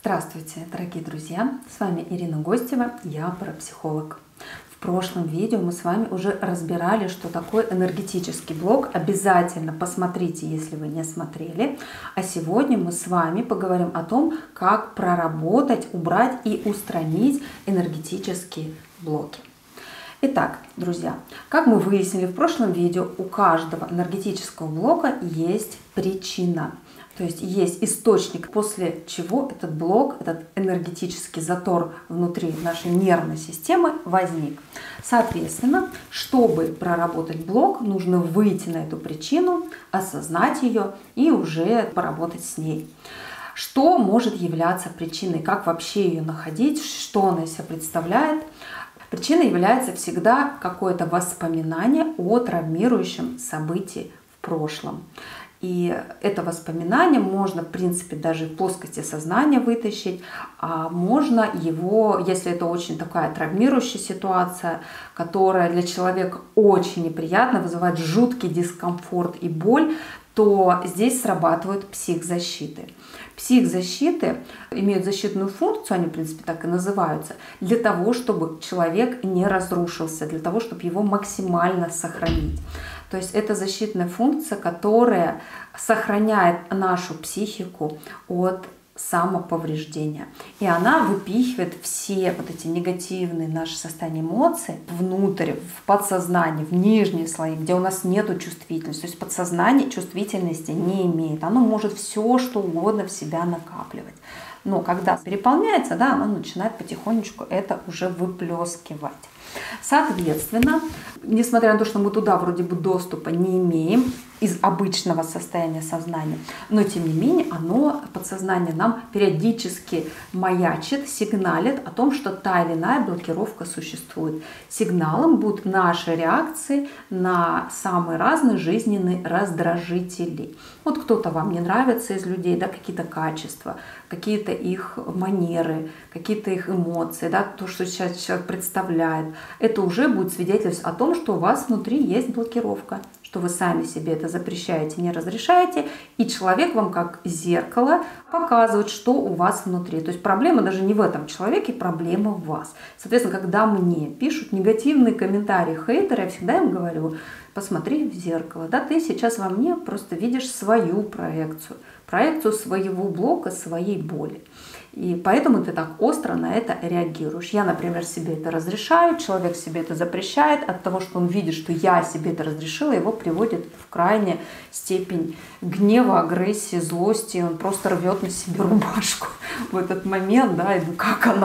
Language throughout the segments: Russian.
Здравствуйте, дорогие друзья! С вами Ирина Гостева, я парапсихолог. В прошлом видео мы с вами уже разбирали, что такое энергетический блок. Обязательно посмотрите, если вы не смотрели. А сегодня мы с вами поговорим о том, как проработать, убрать и устранить энергетические блоки. Итак, друзья, как мы выяснили в прошлом видео, у каждого энергетического блока есть причина. То есть есть источник, после чего этот блок, этот энергетический затор внутри нашей нервной системы возник. Соответственно, чтобы проработать блок, нужно выйти на эту причину, осознать ее и уже поработать с ней. Что может являться причиной, как вообще ее находить, что она из себя представляет? Причиной является всегда какое-то воспоминание о травмирующем событии в прошлом. И это воспоминание можно, в принципе, даже в плоскости сознания вытащить, а можно его, если это очень такая травмирующая ситуация, которая для человека очень неприятна, вызывает жуткий дискомфорт и боль, то здесь срабатывают психзащиты. Психзащиты имеют защитную функцию, они, в принципе, так и называются, для того, чтобы человек не разрушился, для того, чтобы его максимально сохранить. То есть это защитная функция, которая сохраняет нашу психику от самоповреждения. И она выпихивает все вот эти негативные наши состояния эмоций внутрь, в подсознание, в нижние слои, где у нас нету чувствительности. То есть подсознание чувствительности не имеет. Оно может все, что угодно в себя накапливать. Но когда переполняется, да, оно начинает потихонечку это уже выплескивать. Соответственно, несмотря на то, что мы туда вроде бы доступа не имеем из обычного состояния сознания, но тем не менее подсознание нам периодически маячит, сигналит о том, что та или иная блокировка существует. Сигналом будут наши реакции на самые разные жизненные раздражители. Вот кто-то вам не нравится из людей, да, какие-то качества, какие-то их манеры, какие-то их эмоции, да, то, что сейчас человек представляет. Это уже будет свидетельствовать о том, что у вас внутри есть блокировка, что вы сами себе это запрещаете, не разрешаете, и человек вам как зеркало показывает, что у вас внутри. То есть проблема даже не в этом человеке, проблема в вас. Соответственно, когда мне пишут негативные комментарии хейтеры, я всегда им говорю: посмотри в зеркало, да, ты сейчас во мне просто видишь свою проекцию своего блока, своей боли. И поэтому ты так остро на это реагируешь. Я, например, себе это разрешаю, человек себе это запрещает. От того, что он видит, что я себе это разрешила, его приводит в крайнюю степень гнева, агрессии, злости. Он просто рвет на себе рубашку в этот момент. Да, и как она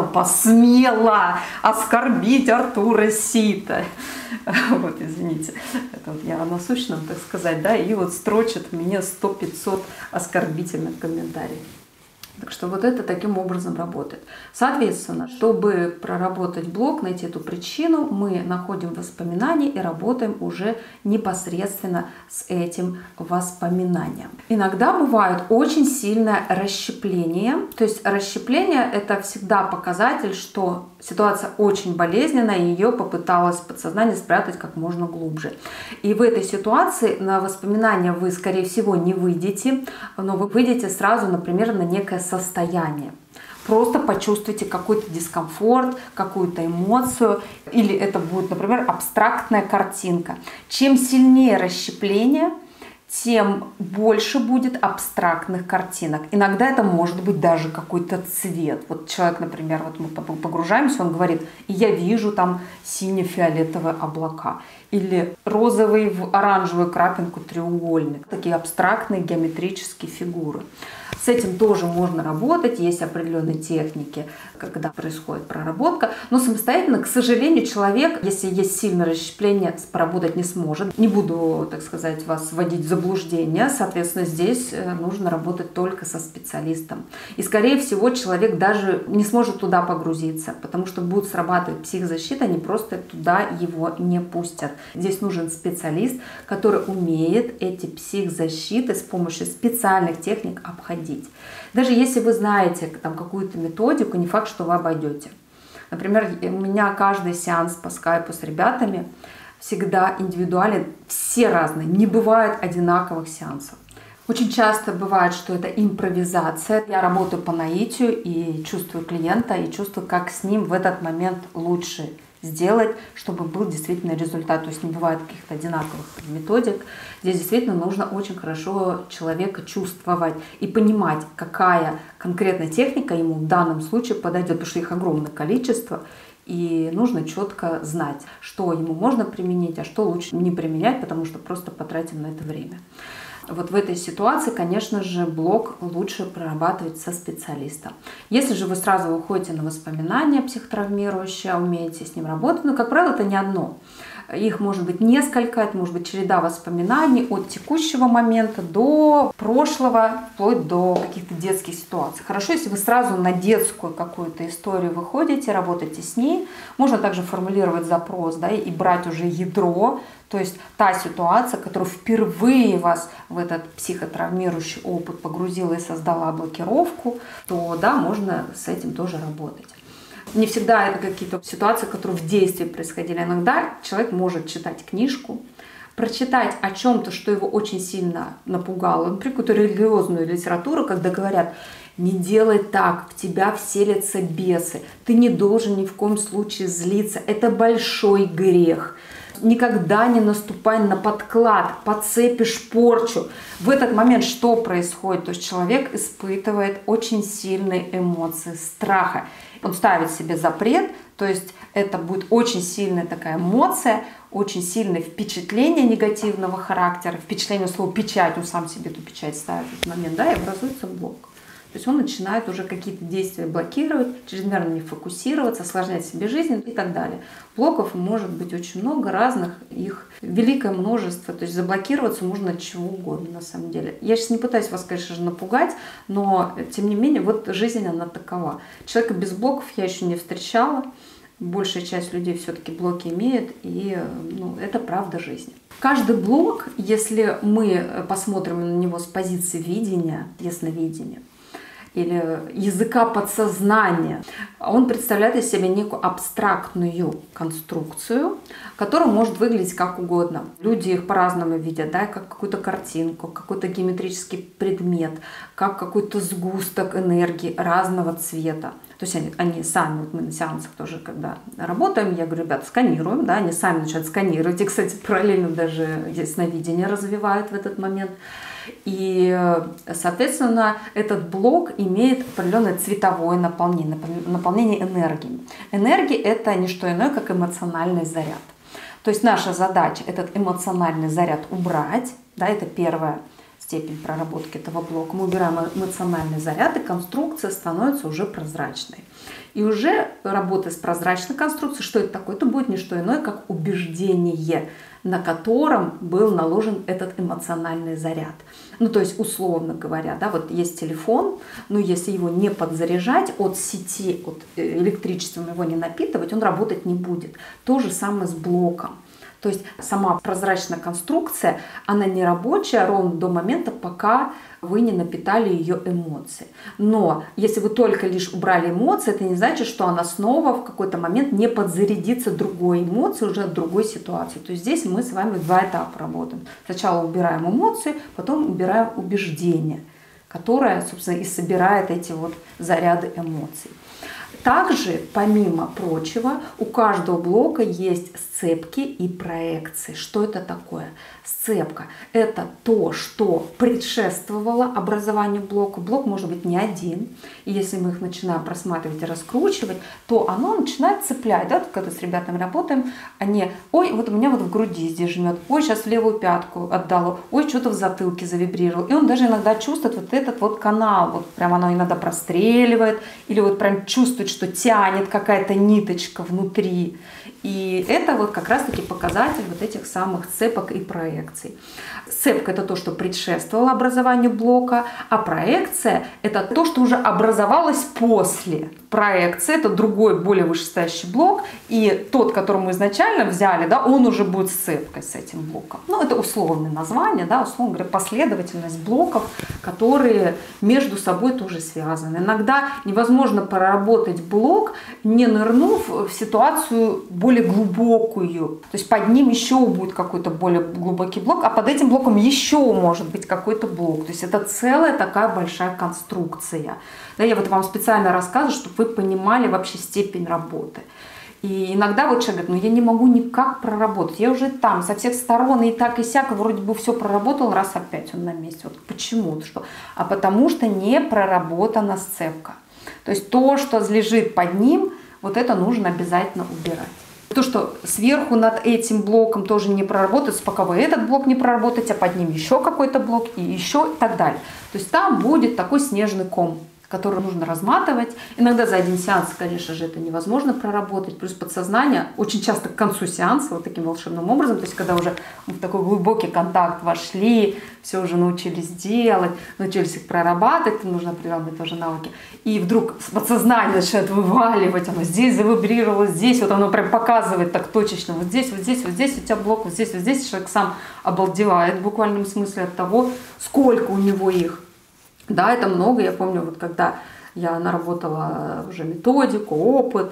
посмела оскорбить Артура Сита. Вот, извините, это вот я о насущном, так сказать, да, и вот строчит мне 100-500 оскорбительных комментариев. Так что вот это таким образом работает. Соответственно, чтобы проработать блок, найти эту причину, мы находим воспоминания и работаем уже непосредственно с этим воспоминанием. Иногда бывает очень сильное расщепление. То есть расщепление — это всегда показатель, что ситуация очень болезненная, и ее попыталось подсознание спрятать как можно глубже. И в этой ситуации на воспоминания вы, скорее всего, не выйдете, но вы выйдете сразу, например, на некое состояние. Просто почувствуйте какой-то дискомфорт, какую-то эмоцию, или это будет, например, абстрактная картинка. Чем сильнее расщепление, тем больше будет абстрактных картинок. Иногда это может быть даже какой-то цвет. Вот человек, например, вот мы погружаемся, он говорит: и я вижу там сине-фиолетовые облака. Или розовый в оранжевую крапинку треугольник. Такие абстрактные геометрические фигуры. С этим тоже можно работать, есть определенные техники, когда происходит проработка. Но самостоятельно, к сожалению, человек, если есть сильное расщепление, поработать не сможет. Не буду, так сказать, вас вводить в заблуждение. Соответственно, здесь нужно работать только со специалистом. И, скорее всего, человек даже не сможет туда погрузиться, потому что будет срабатывать психзащита, они просто туда его не пустят. Здесь нужен специалист, который умеет эти психзащиты с помощью специальных техник обходить. Даже если вы знаете там какую-то методику, не факт, что вы обойдете. Например, у меня каждый сеанс по скайпу с ребятами всегда индивидуален, все разные, не бывает одинаковых сеансов. Очень часто бывает, что это импровизация. Я работаю по наитию и чувствую клиента, и чувствую, как с ним в этот момент лучше сделать, чтобы был действительно результат. То есть не бывает каких-то одинаковых методик. Здесь действительно нужно очень хорошо человека чувствовать и понимать, какая конкретная техника ему в данном случае подойдет, потому что их огромное количество. И нужно четко знать, что ему можно применить, а что лучше не применять, потому что просто потратим на это время. Вот в этой ситуации, конечно же, блок лучше прорабатывать со специалистом. Если же вы сразу уходите на воспоминания психотравмирующие, умеете с ним работать, но, как правило, это не одно. Их может быть несколько, это может быть череда воспоминаний от текущего момента до прошлого, вплоть до каких-то детских ситуаций. Хорошо, если вы сразу на детскую какую-то историю выходите, работаете с ней. Можно также формулировать запрос, да, и брать уже ядро, то есть та ситуация, которая впервые вас в этот психотравмирующий опыт погрузила и создала блокировку, то да, можно с этим тоже работать. Не всегда это какие-то ситуации, которые в действии происходили. Иногда человек может читать книжку, прочитать о чем-то, что его очень сильно напугало. Например, какую-то религиозную литературу, когда говорят: не делай так, в тебя вселятся бесы, ты не должен ни в коем случае злиться, это большой грех. Никогда не наступай на подклад, подцепишь порчу. В этот момент что происходит? То есть человек испытывает очень сильные эмоции страха. Он ставит себе запрет, то есть это будет очень сильная такая эмоция, очень сильное впечатление негативного характера, впечатление слова печать, он сам себе эту печать ставит в этот момент, да, и образуется блок. То есть он начинает уже какие-то действия блокировать, чрезмерно не фокусироваться, осложнять себе жизнь и так далее. Блоков может быть очень много разных, их великое множество. То есть заблокироваться можно от чего угодно на самом деле. Я сейчас не пытаюсь вас, конечно же, напугать, но тем не менее вот жизнь она такова. Человека без блоков я еще не встречала. Большая часть людей все-таки блоки имеет, и это правда жизни. Каждый блок, если мы посмотрим на него с позиции видения, ясновидения, или языка подсознания, он представляет из себя некую абстрактную конструкцию, которая может выглядеть как угодно. Люди их по-разному видят, да, как какую-то картинку, какой-то геометрический предмет, как какой-то сгусток энергии разного цвета. То есть они сами, вот мы на сеансах тоже, когда работаем, я говорю: ребята, сканируем, да, они сами начинают сканировать, и, кстати, параллельно даже ясновидение развивают в этот момент. И, соответственно, этот блок имеет определенное цветовое наполнение энергией. Энергия – это не что иное, как эмоциональный заряд. То есть наша задача этот эмоциональный заряд убрать, да, это первая степень проработки этого блока. Мы убираем эмоциональный заряд, и конструкция становится уже прозрачной. И уже работая с прозрачной конструкцией, что это такое? Это будет не что иное, как убеждение, на котором был наложен этот эмоциональный заряд. То есть, условно говоря, да, вот есть телефон, но если его не подзаряжать от сети, от электричеством его не напитывать, он работать не будет. То же самое с блоком. То есть сама прозрачная конструкция, она не рабочая ровно до момента, пока вы не напитали ее эмоции. Но если вы только лишь убрали эмоции, это не значит, что она снова в какой-то момент не подзарядится другой эмоцией, уже от другой ситуации. То есть здесь мы с вами два этапа работаем. Сначала убираем эмоции, потом убираем убеждение, которое, собственно, и собирает эти вот заряды эмоций. Также, помимо прочего, у каждого блока есть сцепки и проекции. Что это такое? Сцепка – это то, что предшествовало образованию блока. Блок может быть не один. И если мы их начинаем просматривать и раскручивать, то оно начинает цеплять. Да? Когда с ребятами работаем, они: ой, вот у меня вот в груди здесь жмет, ой, сейчас в левую пятку отдало, ой, что-то в затылке завибрировало. И он даже иногда чувствует вот этот вот канал. Вот прям оно иногда простреливает, или вот прям чувствует, что тянет какая-то ниточка внутри. И это вот как раз-таки показатель вот этих самых сцепок и проекций. Сцепка – это то, что предшествовало образованию блока, а проекция – это то, что уже образовалось после. Проекция – это другой, более вышестоящий блок, и тот, который мы изначально взяли, да, он уже будет сцепкой с этим блоком. Это условное название, да, условно говоря, последовательность блоков, которые между собой тоже связаны. Иногда невозможно проработать проработать блок, не нырнув в ситуацию более глубокую. То есть под ним еще будет какой-то более глубокий блок, а под этим блоком еще может быть какой-то блок. То есть это целая такая большая конструкция. Да, я вот вам специально рассказываю, чтобы вы понимали вообще степень работы. И иногда вот человек говорит, ну я не могу никак проработать, я уже там со всех сторон и так и сяк, вроде бы все проработал, раз опять он на месте. Вот почему? Что? А потому что не проработана сцепка. То есть то, что лежит под ним, вот это нужно обязательно убирать. То, что сверху над этим блоком тоже не проработается, пока вы этот блок не проработаете, а под ним еще какой-то блок и еще и так далее. То есть там будет такой снежный ком, который нужно разматывать. Иногда за один сеанс, конечно же, это невозможно проработать. Плюс подсознание очень часто к концу сеанса вот таким волшебным образом, то есть когда уже в такой глубокий контакт вошли, все уже научились делать, научились их прорабатывать, это нужно определенные тоже навыки. И вдруг подсознание начинает вываливать, оно здесь завибрировало, здесь, вот оно прям показывает так точечно, вот здесь, вот здесь, вот здесь у тебя блок, вот здесь, человек сам обалдевает в буквальном смысле от того, сколько у него их. Да, это много. Я помню, вот когда я наработала уже методику, опыт,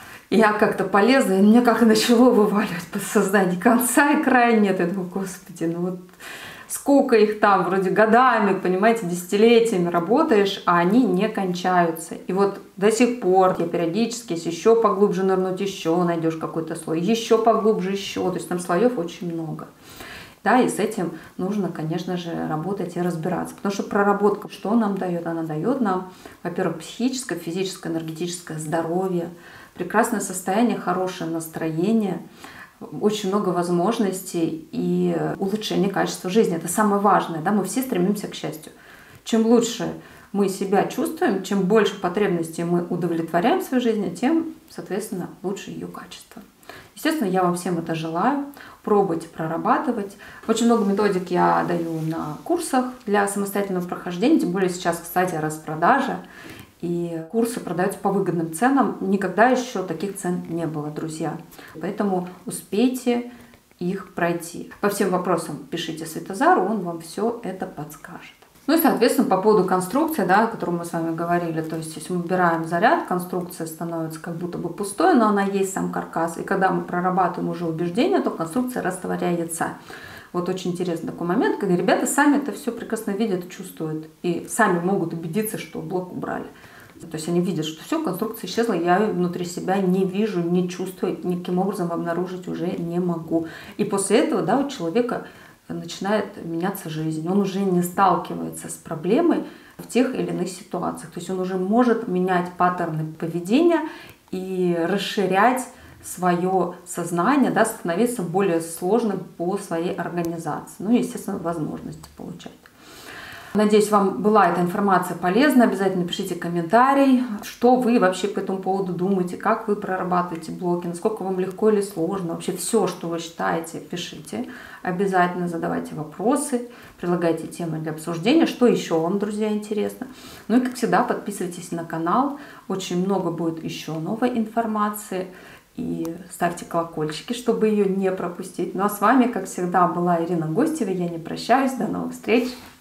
я как-то полезла, и мне как-то начало вываливать подсознание. Конца и края нет. Я думаю, господи, ну вот сколько их там, вроде годами, понимаете, десятилетиями работаешь, а они не кончаются. И вот до сих пор я периодически, если еще поглубже нырнуть, еще найдешь какой-то слой, еще поглубже, еще. То есть там слоев очень много. Да, и с этим нужно, конечно же, работать и разбираться. Потому что проработка, что нам дает? Она дает нам, во-первых, психическое, физическое, энергетическое здоровье, прекрасное состояние, хорошее настроение, очень много возможностей и улучшение качества жизни. Это самое важное. Да? Мы все стремимся к счастью. Чем лучше мы себя чувствуем, чем больше потребностей мы удовлетворяем в своей жизни, тем, соответственно, лучше ее качество. Естественно, я вам всем это желаю. Пробуйте прорабатывать. Очень много методик я даю на курсах для самостоятельного прохождения. Тем более сейчас, кстати, распродажа. И курсы продаются по выгодным ценам. Никогда еще таких цен не было, друзья. Поэтому успейте их пройти. По всем вопросам пишите Светозару, он вам все это подскажет. Ну и, соответственно, по поводу конструкции, да, о которой мы с вами говорили, то есть если мы убираем заряд, конструкция становится как будто бы пустой, но она есть сам каркас. И когда мы прорабатываем уже убеждения, то конструкция растворяется. Вот очень интересный такой момент, когда ребята сами это все прекрасно видят, чувствуют и сами могут убедиться, что блок убрали. То есть они видят, что все, конструкция исчезла, я внутри себя не вижу, не чувствую, никаким образом обнаружить уже не могу. И после этого, да, у человека начинает меняться жизнь. Он уже не сталкивается с проблемой в тех или иных ситуациях. То есть он уже может менять паттерны поведения и расширять свое сознание, да, становиться более сложным по своей организации. Ну и, естественно, возможности получать. Надеюсь, вам была эта информация полезна. Обязательно пишите комментарий, что вы вообще по этому поводу думаете, как вы прорабатываете блоки, насколько вам легко или сложно. Вообще все, что вы считаете, пишите. Обязательно задавайте вопросы, предлагайте темы для обсуждения. Что еще вам, друзья, интересно? Ну и, как всегда, подписывайтесь на канал. Очень много будет еще новой информации. И ставьте колокольчики, чтобы ее не пропустить. Ну а с вами, как всегда, была Ирина Гостева. Я не прощаюсь. До новых встреч.